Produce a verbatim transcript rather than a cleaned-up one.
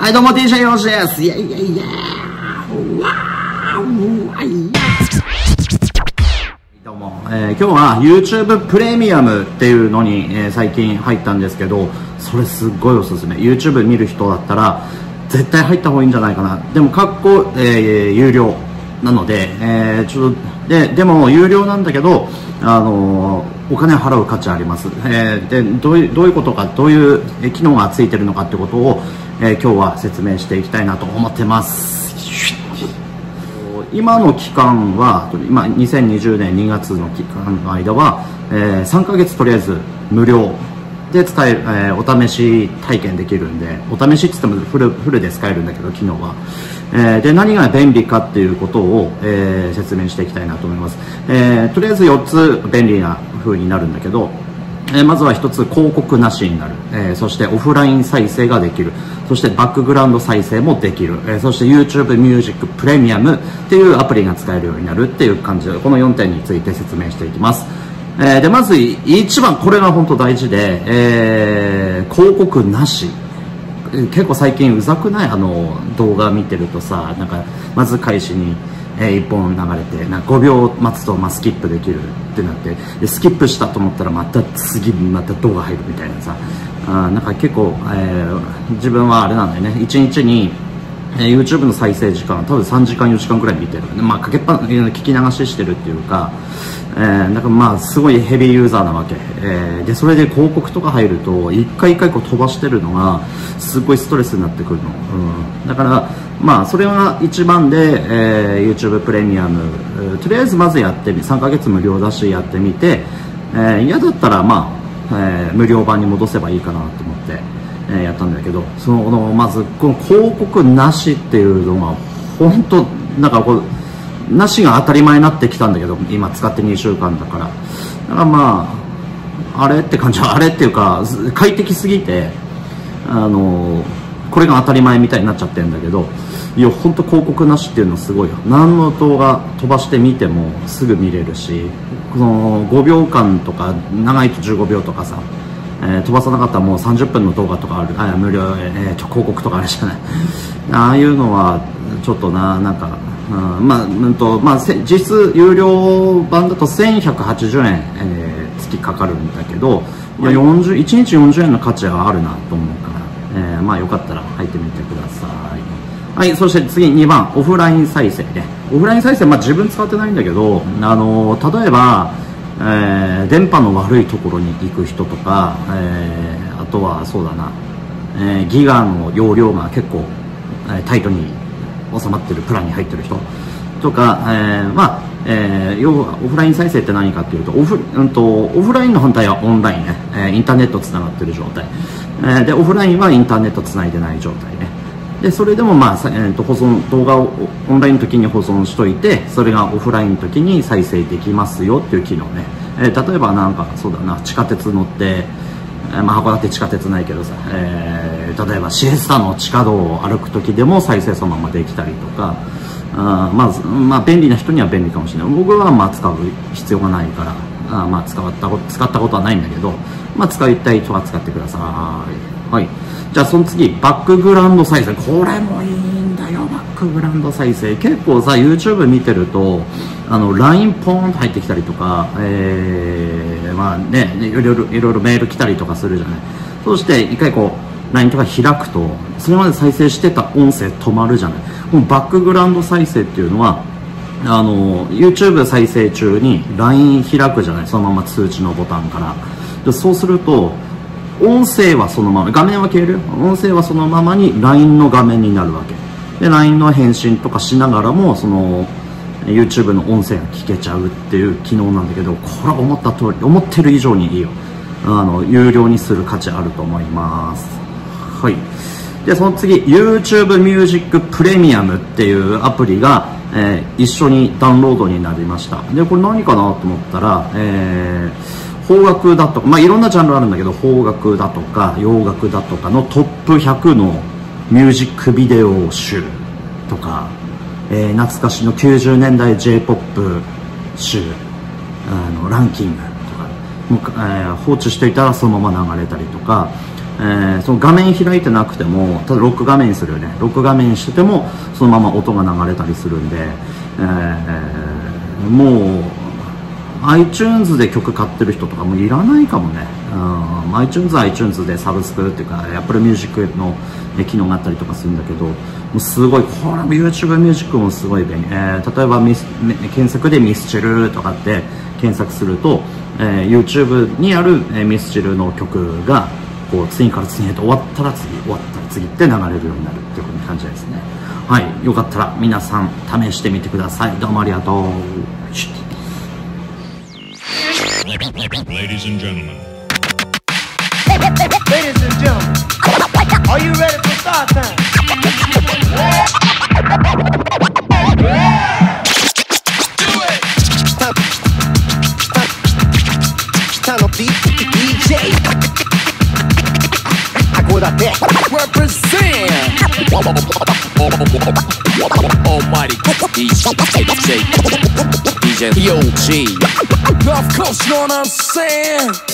はいどうも ティージェー よしです。イエイイエイイエーわーわいどうも、えー、今日は YouTube プレミアムっていうのに、えー、最近入ったんですけど、それすっごいおすすめ。 YouTube 見る人だったら絶対入った方がいいんじゃないかな。でもかっこ、えー、有料なので、えー、ちょっとででも有料なんだけど、あのー、お金払う価値あります。えー、でどういうどういうことか、どういう機能がついてるのかってことを、えー、今日は説明していきたいなと思ってます。今の期間は今にせんにじゅうねんにがつの期間の間は、えー、さんかげつとりあえず無料で使える、えー、お試し体験できるんで、お試しって言ってもフル、フルで使えるんだけど、昨日は、えー、で何が便利かっていうことを、えー、説明していきたいなと思います。えー、とりあえずよっつ便利な風になるんだけど、えー、まずはひとつ広告なしになる、えー、そしてオフライン再生ができる、そしてバックグラウンド再生もできる、えー、そして YouTube ミュージックプレミアムっていうアプリが使えるようになるっていう感じで、このよんてんについて説明していきます。えー、でまず一番これが本当大事で、えー、広告なし。結構最近うざくない？あの動画見てるとさ、なんかまず開始に、えー、いっぽん流れてなんかごびょう待つと、まあ、スキップできるってなって、でスキップしたと思ったらまた次また動画入るみたいなさ、あなんか結構、えー、自分はあれなんだよね、いちにちに、えー、YouTube の再生時間多分さんじかんよじかんくらい見てる、まあ、かけっぱ聞き流ししてるっていうか、えー、なんかまあすごいヘビーユーザーなわけ、えー、でそれで広告とか入ると一回一回こう飛ばしてるのがすごいストレスになってくるの、うん、だからまあそれが一番で、えー、YouTube プレミアム、えー、とりあえずまずやってみさんかげつ無料だしやってみて、えー、嫌だったらまあ、えー、無料版に戻せばいいかなと思って、えー、やったんだけど、そのまずこの広告なしっていうのが本当なんかこうなしが当たり前になってきたんだけど、今使ってにしゅうかんだから、だからまああれって感じは、あれっていうか快適すぎて、あのこれが当たり前みたいになっちゃってるんだけど、いや本当広告なしっていうのはすごいよ。何の動画飛ばしてみてもすぐ見れるし、このごびょうかんとか長いとじゅうごびょうとかさ、えー、飛ばさなかったらもうさんじゅっぷんの動画とかある、あ無料、えー、広告とかあるじゃないああいうのはちょっとな、なんかうん、まあ、うんとまあ、実質有料版だとせんひゃくはちじゅうえん、えー、月かかるんだけど、いやよんじゅういちにちよんじゅうえんの価値があるなと思うから、えー、まあよかったら入ってみてください。はい、そして次にばんオフライン再生ね。オフライン再生、まあ、自分使ってないんだけど、あの例えば、えー、電波の悪いところに行く人とか、えー、あとはそうだな、えー、ギガの容量が結構、えー、タイトに収まってるプランに入ってる人とか、えー、まあ、えー、要はオフライン再生って何かっていうと、オフ、うんと、オフラインの反対はオンラインね、えー、インターネットつながってる状態、えー、でオフラインはインターネットつないでない状態ね。でそれでもまあ、えー、と保存動画をオンラインの時に保存しといて、それがオフラインの時に再生できますよっていう機能ね、えー、例えばなんかそうだな、地下鉄乗って、まあ、函館地下鉄ないけどさ、えー、例えばシエスタの地下道を歩く時でも再生そのままできたりとか、あまあ、まあ便利な人には便利かもしれない。僕はまあ使う必要がないから、あまあ使ったこと使ったことはないんだけど、まあ、使いたい人は使ってください。はい、じゃあその次バックグラウンド再生、これもいいんだよ。バックグラウンド再生結構さ YouTube 見てるとあの ライン ポーンと入ってきたりとか、えー、まあねいろいろいろいろメール来たりとかするじゃない。そして一回こう ライン とか開くとそれまで再生してた音声止まるじゃない。このバックグラウンド再生っていうのはあの YouTube 再生中に ライン 開くじゃない、そのまま通知のボタンから。でそうすると音声はそのまま、画面は消えるよ、音声はそのままに ライン の画面になるわけで、 ライン の返信とかしながらもその YouTube の音声が聞けちゃうっていう機能なんだけど、これは思った通り、思ってる以上にいいよ。あの有料にする価値あると思います。はい、でその次 YouTube ミュージックプレミアムっていうアプリが、えー、一緒にダウンロードになりました。でこれ何かなと思ったら、えー邦楽だとか、まあ、いろんなジャンルあるんだけど、邦楽だとか洋楽だとかのトップひゃくのミュージックビデオ集とか、えー、懐かしのきゅうじゅうねんだい J-ポップ 集あのランキングとかもう、えー、放置していたらそのまま流れたりとか、 えー、その画面開いてなくても、ただロック画面にするよね、ロック画面にしててもそのまま音が流れたりするんで、えー、もう iTunes で曲買ってる人とかもいらないかもね。うん、iTunes は iTunes でサブスクっていうか Apple Music の機能があったりとかするんだけど、もうすごい、これも YouTube ミュージックもすごい便利、えー、例えばミス検索でミスチルとかって検索すると、えー、YouTube にある、えー、ミスチルの曲がこう次から次へと終わったら次、終わったら次って流れるようになるっていう感じですね。はい、よかったら皆さん試してみてください。どうもありがとう。 Ladies and gentlemen. Ladies and gentlemen, are you ready for start time? Do it! Time to beat D J. Agora até represent. Almighty D J D J Yo G North Coast, you know what I'm saying?